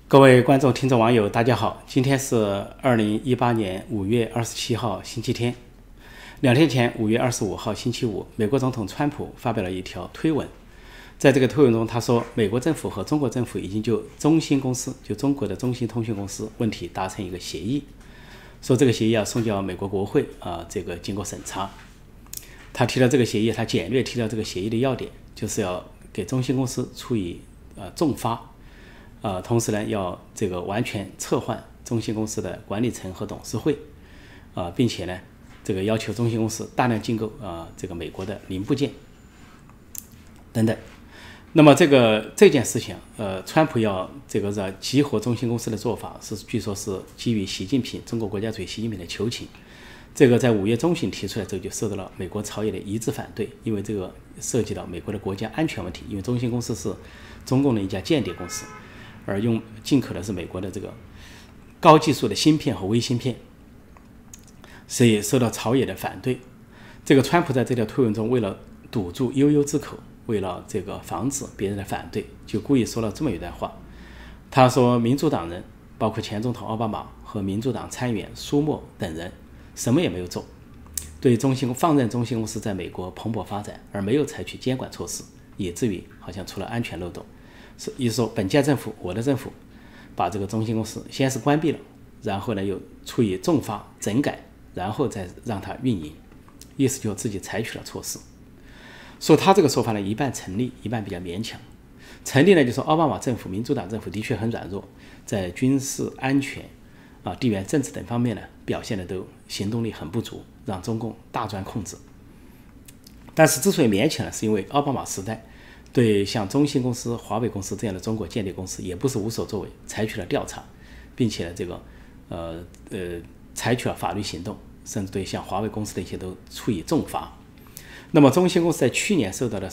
各位观众、听众、网友，大家好！今天是2018年5月27号，星期天。2天前，5月25号，星期五，美国总统川普发表了一条推文。在这个推文中，他说，美国政府和中国政府已经就中兴公司，就中国的中兴通讯公司问题达成一个协议，说这个协议要送交美国国会这个经过审查。他提到这个协议，他简略提到这个协议的要点，就是要给中兴公司处以重罚。同时呢，要这个完全撤换中兴公司的管理层和董事会，并且呢，这个要求中兴公司大量进购这个美国的零部件等等。那么这件事情，川普要这个激活中兴公司的做法据说是基于习近平中国国家主席习近平的求情。这个在5月中旬提出来之后，就受到了美国朝野的一致反对，因为这个涉及到美国的国家安全问题，因为中兴公司是中共的一家间谍公司。而进口的是美国的这个高技术的芯片和微芯片，所以受到朝野的反对。这个川普在这条推文中，为了堵住悠悠之口，为了这个防止别人的反对，就故意说了这么一段话。他说，民主党人，包括前总统奥巴马和民主党参议员舒默等人，什么也没有做，对放任中兴公司在美国蓬勃发展，而没有采取监管措施，以至于好像出了安全漏洞。意思说，本届政府，我的政府，把这个中兴公司先是关闭了，然后呢又处以重罚整改，然后再让它运营，意思就自己采取了措施。说他这个说法呢，一半成立，一半比较勉强。成立呢，就说奥巴马政府、民主党政府的确很软弱，在军事安全、地缘政治等方面呢，表现的都行动力很不足，让中共大专控制。但是之所以勉强呢，是因为奥巴马时代对像中兴公司、华为公司这样的中国间谍公司也不是无所作为，采取了调查，并且呢，这个采取了法律行动，甚至对像华为公司的一些都处以重罚。那么中兴公司在去年受到了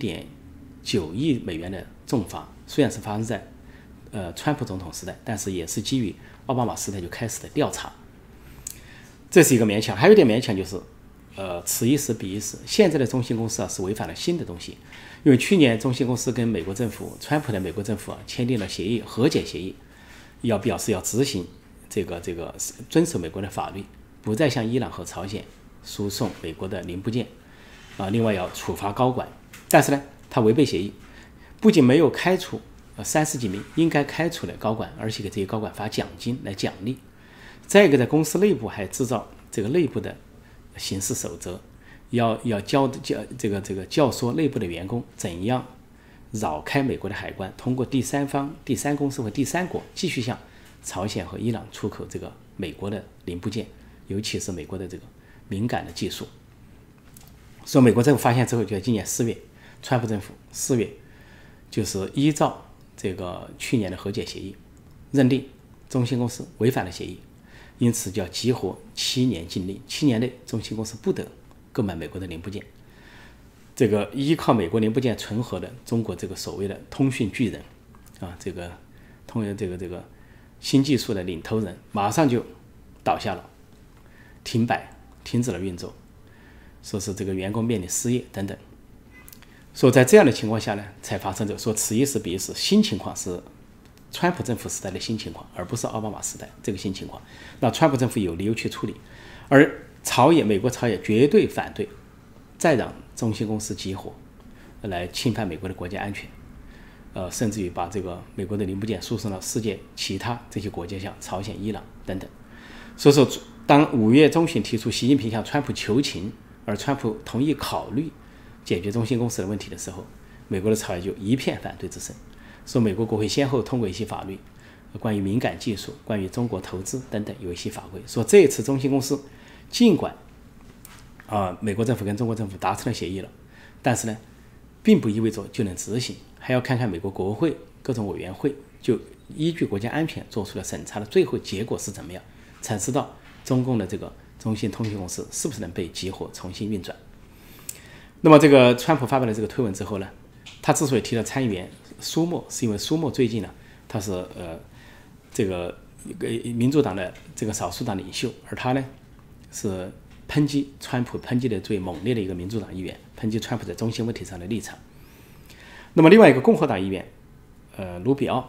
11.9亿美元的重罚，虽然是发生在川普总统时代，但是也是基于奥巴马时代就开始的调查，这是一个勉强。还有一点勉强就是，此一时彼一时，现在的中兴公司是违反了新的东西。因为去年中兴公司跟美国政府，川普的美国政府签订了协议，和解协议，表示要执行这个遵守美国的法律，不再向伊朗和朝鲜输送美国的零部件，另外要处罚高管。但是呢，他违背协议，不仅没有开除30几名应该开除的高管，而且给这些高管发奖金来奖励。再一个，在公司内部还制造这个内部的行事守则。要教唆内部的员工怎样绕开美国的海关，通过第三方、第三公司和第三国继续向朝鲜和伊朗出口这个美国的零部件，尤其是美国的这个敏感的技术。所以美国政府发现之后，就在今年4月，川普政府4月就是依照这个去年的和解协议，认定中兴公司违反了协议，因此就要激活7年禁令，7年内中兴公司不得购买美国的零部件。这个依靠美国零部件存活的中国这个所谓的通讯巨人这个新技术的领头人，马上就倒下了，停止了运作，说是这个员工面临失业等等。说在这样的情况下呢，才发生说此一时彼一时，新情况是川普政府时代的新情况，而不是奥巴马时代这个新情况。那川普政府有理由去处理，而美国朝野绝对反对再让中兴公司激活，来侵犯美国的国家安全，甚至于把这个美国的零部件输送到世界其他这些国家，像朝鲜、伊朗等等。所以说，当5月中旬提出习近平向川普求情，而川普同意考虑解决中兴公司的问题的时候，美国的朝野就一片反对之声，说美国国会先后通过一些法律，关于敏感技术、关于中国投资等等有一些法规，说这一次中兴公司尽管美国政府跟中国政府达成了协议了，但是呢，并不意味着就能执行，还要看看美国国会各种委员会就依据国家安全做出了审查的最后结果是怎么样，才知道中共的这个中兴通讯公司是不是能被激活重新运转。那么这个川普发表了这个推文之后呢，他之所以提到参议员舒默，是因为舒默最近呢，他是这个民主党的这个少数党领袖，而他呢是抨击川普抨击的最猛烈的一个民主党议员，抨击川普在中兴问题上的立场。那么另外一个共和党议员卢比奥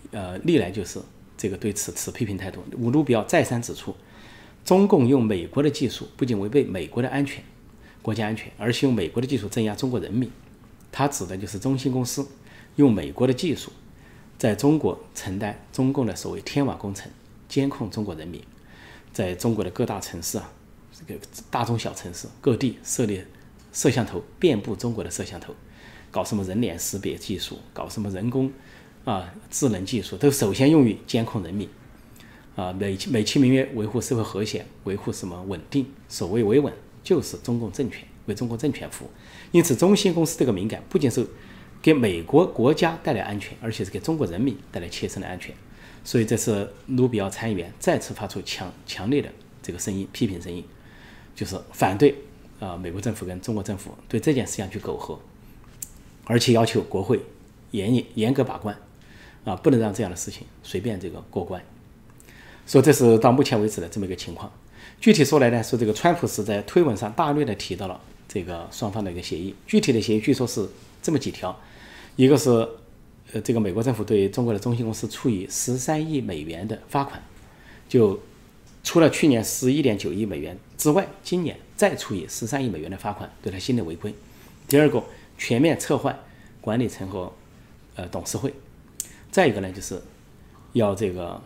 历来就是这个对此持批评态度。卢比奥再三指出，中共用美国的技术不仅违背美国的安全、国家安全，而且用美国的技术镇压中国人民。他指的就是中兴公司用美国的技术在中国承担中共的所谓天网工程，监控中国人民，在中国的各大城市这个大中小城市各地设立摄像头，遍布中国的摄像头，搞什么人脸识别技术，搞什么人工智能技术，都首先用于监控人民美其名曰维护社会和谐，维护什么稳定，所谓维稳就是中共政权，为中共政权服务。因此中兴公司这个敏感不仅是给美国国家带来安全，而且是给中国人民带来切身的安全。所以这次卢比奥参议员再次发出强烈的这个声音，批评声音，就是反对美国政府跟中国政府对这件事情去苟合，而且要求国会严格把关不能让这样的事情随便这个过关。所以这是到目前为止的这么一个情况。具体说来呢，说这个川普是在推文上大略的提到了这个双方的一个协议，具体的协议据说是这么几条，一个是这个美国政府对中国的中兴公司处以13亿美元的罚款，就除了去年11.9亿美元之外，今年再处以13亿美元的罚款，对他新的违规。第二个，全面撤换管理层和董事会。再一个呢，就是要这个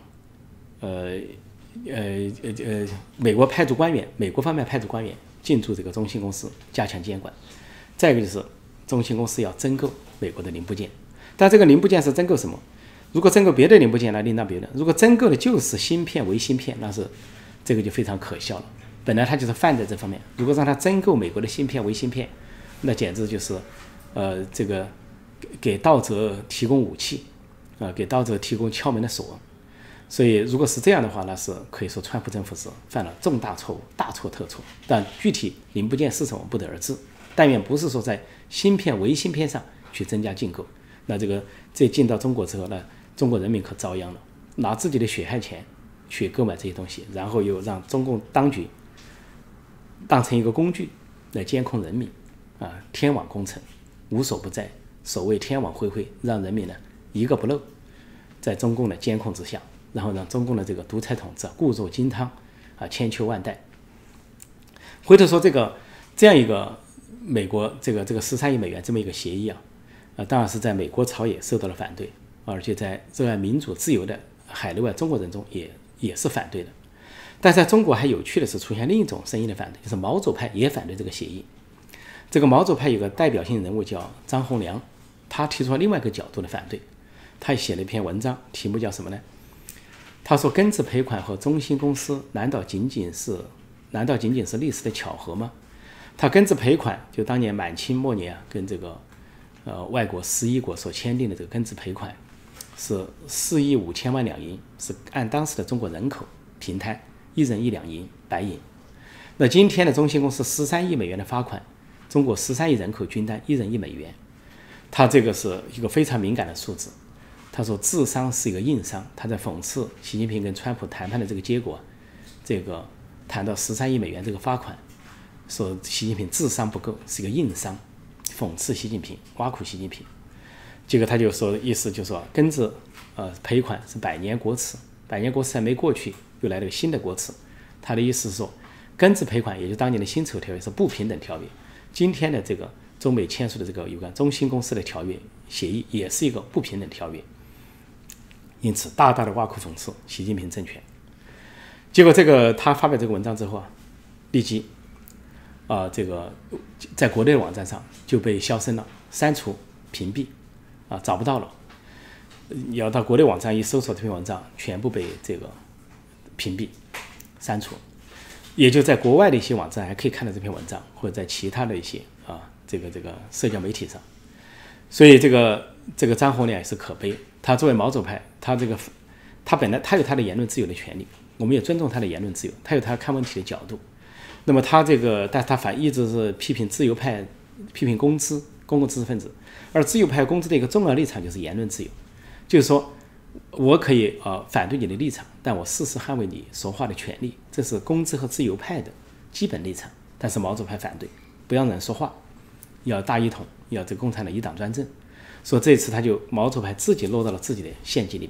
美国方面派驻官员进驻这个中兴公司，加强监管。再一个就是中兴公司要增购美国的零部件，但这个零部件是增购什么？如果增购别的零部件，那另当别论；如果增购的就是芯片为芯片，那是这个就非常可笑了。本来他就是犯在这方面，如果让他增购美国的芯片为芯片，那简直就是这个给盗贼提供武器给盗贼提供敲门的锁。所以如果是这样的话，那是可以说川普政府是犯了重大错误，大错特错。但具体零部件是什么不得而知。但愿不是说在芯片为芯片上去增加进购，那这进到中国之后呢，中国人民可遭殃了，拿自己的血汗钱去购买这些东西，然后又让中共当局当成一个工具来监控人民天网工程无所不在，所谓天网恢恢，让人民呢一个不漏，在中共的监控之下，然后让中共的这个独裁统治固若金汤千秋万代。回头说这样一个美国这个13亿美元这么一个协议当然是在美国朝野受到了反对，而且在热爱民主自由的海内外中国人中也是反对的。但在中国还有趣的是，出现另一种声音的反对，就是毛左派也反对这个协议。这个毛左派有个代表性人物叫张宏良，他提出了另外一个角度的反对。他写了一篇文章，题目叫什么呢？他说根治赔款和中兴公司难道仅仅是历史的巧合吗？他根治赔款就当年满清末年跟这个外国11国所签订的这个根治赔款是4亿5千万两银，是按当时的中国人口平摊1人1两银白银。那今天的中兴公司13亿美元的罚款，中国13亿人口均担1人1美元，他这个是一个非常敏感的数字。他说智商是一个硬伤，他在讽刺习近平跟川普谈判的这个结果，这个谈到13亿美元这个罚款，说习近平智商不够，是一个硬伤，讽刺习近平，挖苦习近平。结果他就说，意思就是说根治赔款是百年国耻，百年国耻还没过去，又来了个新的国耻。他的意思是说，根治赔款也就是当年的辛丑条约是不平等条约，今天的这个中美签署的这个有关中兴公司的条约协议也是一个不平等条约。因此大大的挖苦讽刺习近平政权。结果他发表这个文章之后立即这个在国内的网站上就被销声了，删除屏蔽找不到了。要到国内网站一搜索这篇文章，全部被这个屏蔽删除。也就在国外的一些网站还可以看到这篇文章，或者在其他的一些这个社交媒体上。所以这个张宏良也是可悲。他作为毛左派，他本来他有他的言论自由的权利，我们也尊重他的言论自由，他有他看问题的角度。那么但他一直是批评自由派，批评公共知识分子，而自由派公知的一个重要立场就是言论自由，就是说我可以反对你的立场，但我誓死捍卫你说话的权利，这是公知和自由派的基本立场。但是毛左派反对，不让人说话，要大一统，要这共产党一党专政。所以这次毛左派自己落到了自己的陷阱里面，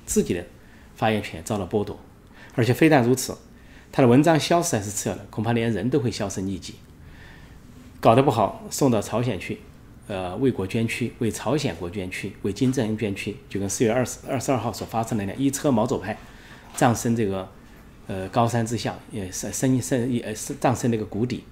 自己的发言权遭到剥夺。而且非但如此，他的文章消失还是撤了，恐怕连人都会销声匿迹。搞得不好，送到朝鲜去，为国捐躯，为朝鲜国捐躯，为金正恩捐躯，就跟4月22号所发生的那样，一车毛左派葬身这个高山之下，也葬身那个谷底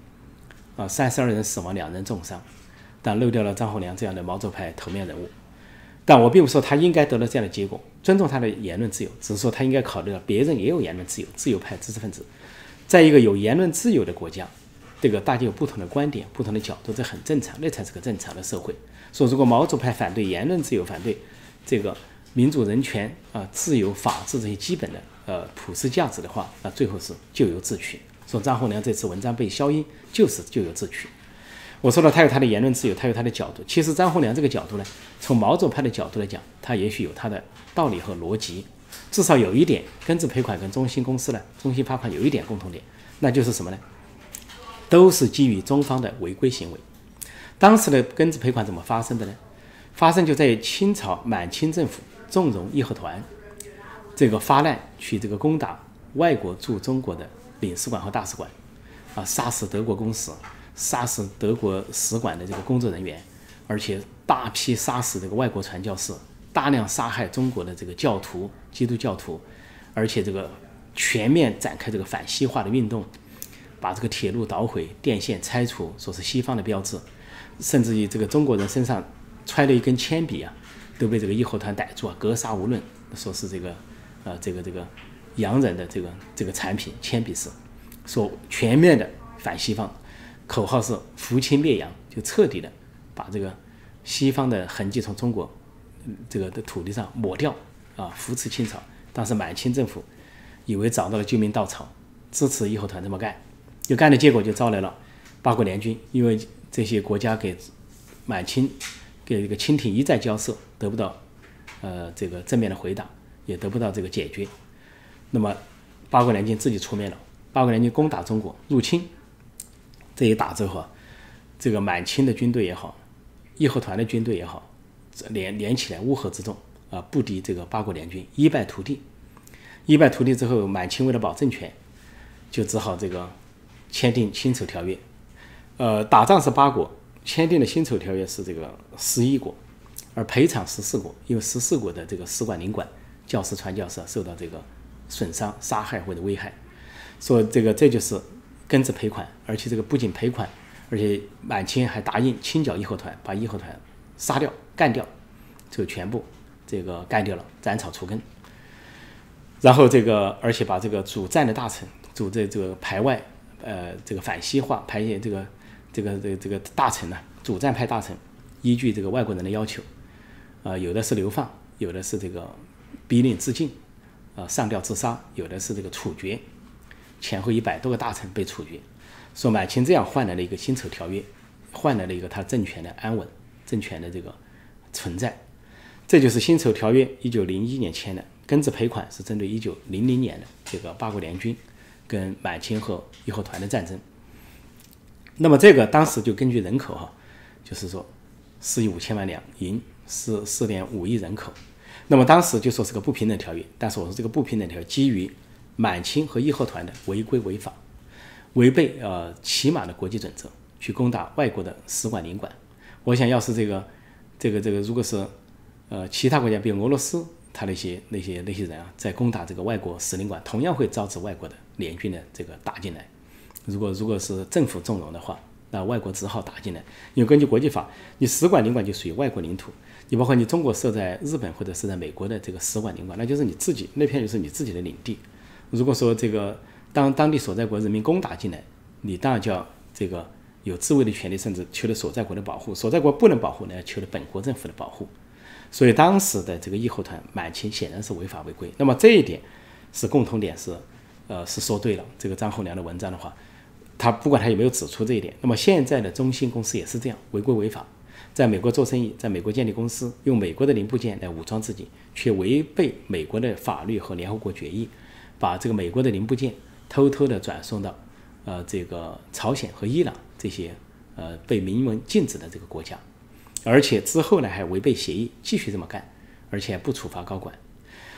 ，32人死亡，2人重伤，但漏掉了张宏良这样的毛左派头面人物。但我并不说他应该得到这样的结果，尊重他的言论自由，只是说他应该考虑到别人也有言论自由，自由派知识分子，在一个有言论自由的国家，这个大家有不同的观点、不同的角度，这很正常，那才是个正常的社会。说如果毛左派反对言论自由，反对这个民主、人权自由、法治这些基本的普世价值的话，那最后是咎由自取。说张宏良这次文章被消音，就是咎由自取。我说了，他有他的言论自由，他有他的角度。其实张宏良这个角度呢，从毛左派的角度来讲，他也许有他的道理和逻辑。至少有一点，根治赔款跟中兴公司呢、中兴发款有一点共同点，那就是什么呢？都是基于中方的违规行为。当时的根治赔款怎么发生的呢？发生就在于清朝满清政府纵容义和团这个发难去这个攻打外国驻中国的领事馆和大使馆，杀死德国公使，杀死德国使馆的这个工作人员，而且大批杀死这个外国传教士，大量杀害中国的这个教徒、基督教徒，而且这个全面展开这个反西化的运动，把这个铁路捣毁、电线拆除，说是西方的标志，甚至于这个中国人身上揣了一根铅笔都被这个义和团逮住格杀无论，说是这个洋人的这个产品铅笔是，说全面的反西方。口号是扶清灭洋，就彻底的把这个西方的痕迹从中国这个的土地上抹掉扶持清朝。当时满清政府以为找到了救命稻草，支持义和团这么干，就干的结果就招来了八国联军，因为这些国家给满清给这个清廷一再交涉，得不到这个正面的回答，也得不到这个解决。那么八国联军自己出面了，八国联军攻打中国，入侵。这一打之后这个满清的军队也好，义和团的军队也好，连起来乌合之众不敌这个八国联军，一败涂地。一败涂地之后，满清为了保政权，就只好这个签订辛丑条约。打仗是8国，签订的辛丑条约是这个11国，而赔偿14国，因为14国的这个使馆、领馆、教师、传教士受到这个损伤、杀害或者危害，说这就是根治赔款，而且这个不仅赔款，而且满清还答应清剿义和团，把义和团杀掉、干掉，就全部这个干掉了，斩草除根。然后而且把这个主战的大臣、主这个排外，这个反西化、排这个大臣呢，主战派大臣，依据这个外国人的要求，有的是流放，有的是这个逼令自尽，上吊自杀，有的是这个处决。前后100多个大臣被处决，说满清这样换来了一个辛丑条约，换来了一个他政权的安稳、政权的这个存在。这就是辛丑条约1901年签的，根治赔款是针对1900年的这个八国联军跟满清和义和团的战争。那么这个当时就根据人口就是说4亿5千万两银，4.5亿人口。那么当时就说是个不平等条约，但是我说这个不平等条约基于满清和义和团的违规违法，违背起码的国际准则，去攻打外国的使馆领馆。我想要是这个如果是其他国家，比如俄罗斯，他那些人在攻打这个外国使领馆，同样会招致外国的联军的这个打进来。如果是政府纵容的话，那外国只好打进来，因为根据国际法，你使馆领馆就属于外国领土，你包括你中国设在日本或者是在美国的这个使馆领馆，那就是你自己那片就是你自己的领地。如果说这个当地所在国人民攻打进来，你当然就要这个有自卫的权利，甚至求得所在国的保护。所在国不能保护呢，要求得本国政府的保护。所以当时的这个义和团满清显然是违法违规。那么这一点是共同点，是说对了。这个张宏良的文章的话，他不管他有没有指出这一点，那么现在的中兴公司也是这样违规违法，在美国做生意，在美国建立公司，用美国的零部件来武装自己，却违背美国的法律和联合国决议，把这个美国的零部件偷偷的转送到这个朝鲜和伊朗这些被明文禁止的这个国家，而且之后呢还违背协议继续这么干，而且不处罚高管。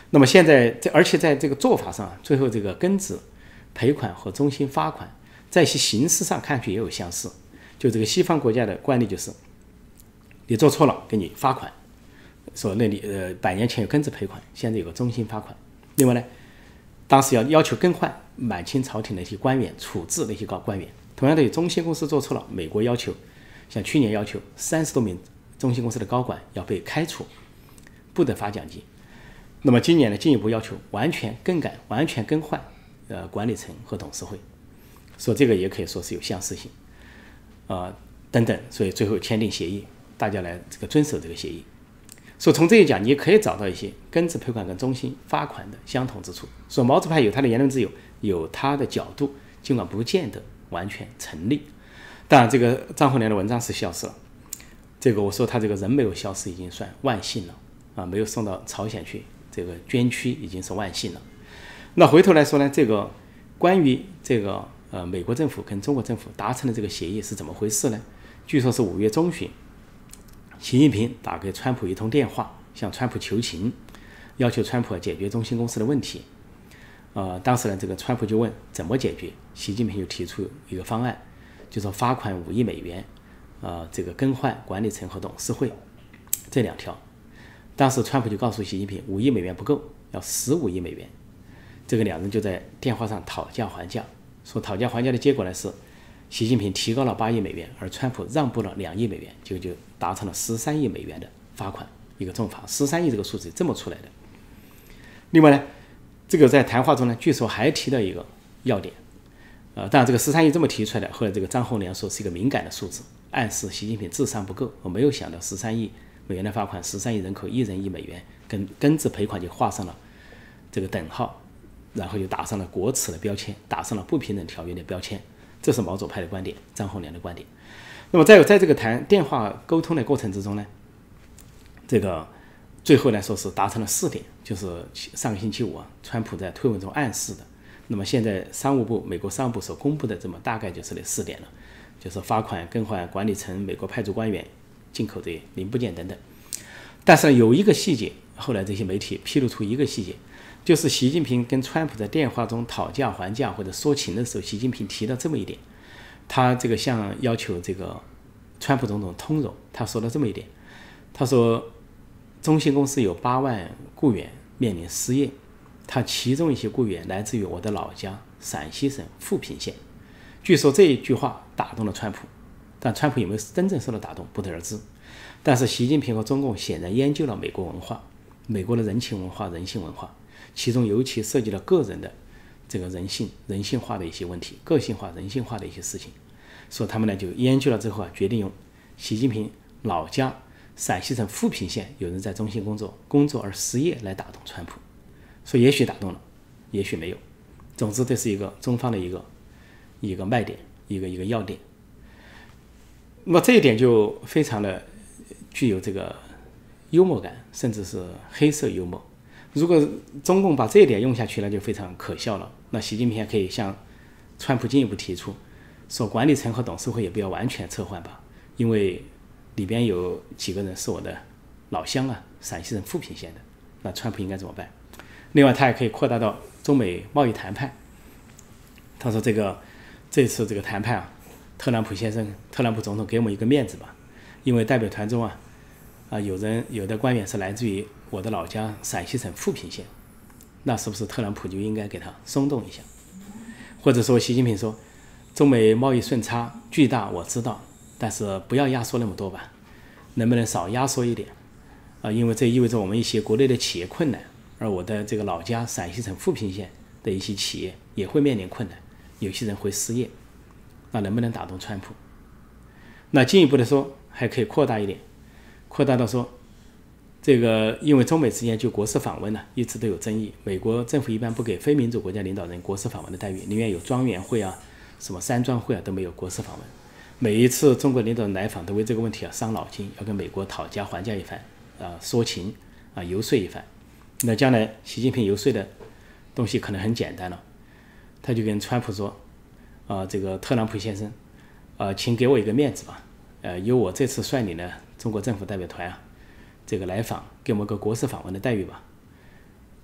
那么现在而且在这个做法上，最后这个根子赔款和中心罚款，在一些形式上看去也有相似。就这个西方国家的惯例就是，你做错了给你罚款，说那里100年前有根子赔款，现在有个中心罚款。另外呢，当时要求更换满清朝廷的一些官员，处置那些官员。同样的，有中兴公司做错了，美国要求，像去年要求30多名中兴公司的高管要被开除，不得发奖金。那么今年呢，进一步要求完全更改、完全更换管理层和董事会，说这个也可以说是有相似性，等等，所以最后签订协议，大家来这个遵守这个协议。说从这一讲，你也可以找到一些根子赔款跟中兴罚款的相同之处。说毛主派有他的言论自由，有他的角度，尽管不见得完全成立。当然，这个张宏良的文章是消失了，这个我说他这个人没有消失，已经算万幸了啊，没有送到朝鲜去，这个捐躯已经是万幸了。那回头来说呢，这个关于这个美国政府跟中国政府达成的这个协议是怎么回事呢？据说是5月中旬，习近平打给川普一通电话，向川普求情，要求川普解决中兴公司的问题。当时呢，这个川普就问怎么解决，习近平就提出一个方案，就说罚款5亿美元，这个更换管理层和董事会这2条。当时川普就告诉习近平，5亿美元不够，要15亿美元。这个两人就在电话上讨价还价，说讨价还价的结果呢是，习近平提高了8亿美元，而川普让步了2亿美元，就达成了13亿美元的罚款，一个重罚。13亿这个数字这么出来的。另外呢，这个在谈话中呢，据说还提到一个要点，当然这个13亿这么提出来的，后来这个张宏良说是一个敏感的数字，暗示习近平智商不够，我没有想到13亿美元的罚款，13亿人口1人1美元，跟根子赔款就画上了这个等号，然后又打上了国耻的标签，打上了不平等条约的标签。这是毛左派的观点，张宏良的观点。那么在这个电话沟通的过程之中呢，这个最后来说是达成了4点，就是上个星期五川普在推文中暗示的。那么现在美国商务部所公布的这么大概就是这4点了，就是罚款、更换管理层、美国派驻官员、进口的零部件等等。但是有一个细节，后来这些媒体披露出一个细节，就是习近平跟川普在电话中讨价还价或者说情的时候，习近平提到这么一点，他这个像要求这个川普总统通融，他说了这么一点，他说中兴公司有8万雇员面临失业，他其中一些雇员来自于我的老家陕西省富平县。据说这一句话打动了川普，但川普有没有真正受到打动不得而知。但是习近平和中共显然研究了美国文化，美国的人情文化、人性文化，其中尤其涉及了个人的这个人性化的一些问题，个性化、人性化的一些事情。所以他们呢就研究了之后决定用习近平老家陕西省富平县有人在中兴工作而失业来打动川普。所以也许打动了，也许没有。总之，这是一个中方的一个卖点，一个要点。那么这一点就非常的具有这个幽默感，甚至是黑色幽默。如果中共把这一点用下去，那就非常可笑了。那习近平还可以向川普进一步提出，说管理层和董事会也不要完全撤换吧，因为里边有几个人是我的老乡啊，陕西省富平县的，那川普应该怎么办？另外，他也可以扩大到中美贸易谈判。他说这次这个谈判特朗普总统给我们一个面子吧，因为代表团中有的官员是来自于我的老家陕西省富平县，那是不是特朗普就应该给他松动一下？或者说习近平说，中美贸易顺差巨大，我知道，但是不要压缩那么多吧，能不能少压缩一点？因为这意味着我们一些国内的企业困难，而我的这个老家陕西省富平县的一些企业也会面临困难，有些人会失业，那能不能打动川普？那进一步的说，还可以扩大一点，扩大到说，这个因为中美之间就国事访问一直都有争议，美国政府一般不给非民主国家领导人国事访问的待遇，宁愿有庄园会什么山庄会都没有国事访问。每一次中国领导人来访都为这个问题伤脑筋，要跟美国讨价还价一番，说情游说一番。那将来习近平游说的东西可能很简单了，他就跟川普说，这个特朗普先生，请给我一个面子吧，由我这次率领的中国政府代表团这个来访，给我们个国事访问的待遇吧。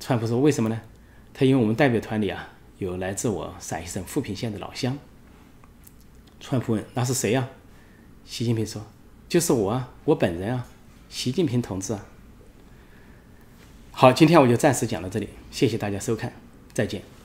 川普说为什么呢？他因为我们代表团里啊有来自我陕西省富平县的老乡。川普问那是谁啊？习近平说就是我啊，我本人啊，习近平同志啊。好，今天我就暂时讲到这里，谢谢大家收看，再见。